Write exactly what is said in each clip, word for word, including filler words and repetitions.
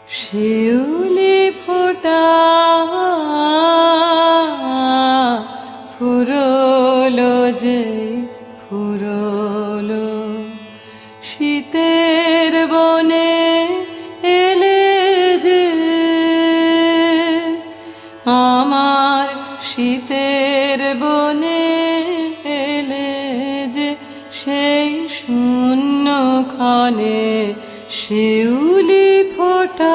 শিউলি ফোটা ফুরলো যে ফুরলো শীতের বনে এলে যে আমার শীতের বনে এলে যে সেই শূন্য ক্ষণে শিউলি ফোটা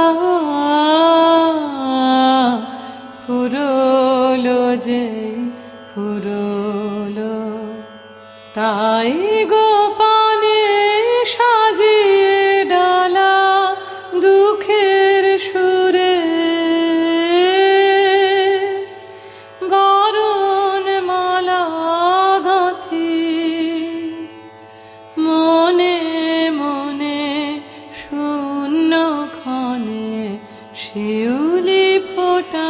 ফুরলো যে ফুরলো তাই গোপনে সাজিয়ে ডালা দুঃখের সুরে বরণ মালা গাঁথি মনে মনে শূন্য ক্ষণে শিউলি ফোটা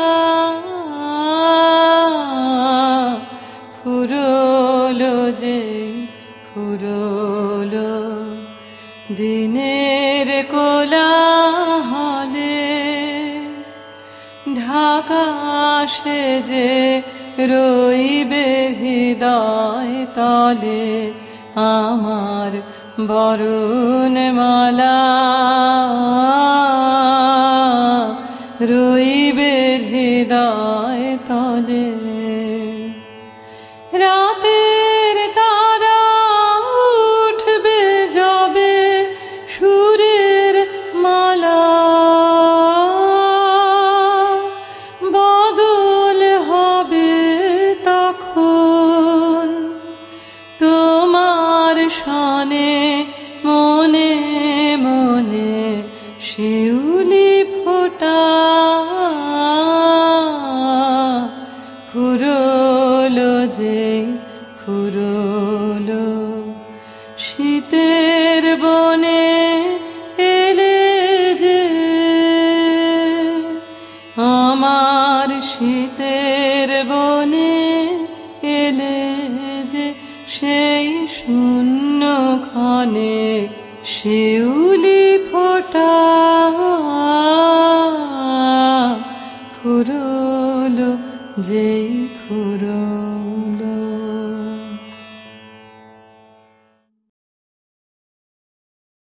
ফুরলো যে ফুরলো দিনের কোলাহলে ঢাকা সেজে রইবে হৃদয় তলে আমার বরণ মালা রইবে হৃদয় তলে রাতের তারা উঠবে যাবে সুরের মালা বদল হবে তখন তোমার শানে মনে মনে শিউলি ফোটা ফুরলো যে ফুরলো শীতের বনে এলে যে আমার শীতের বনে এলে যে সেই শূন্য ক্ষণে শিউলি ফোটা ফুরলো যেই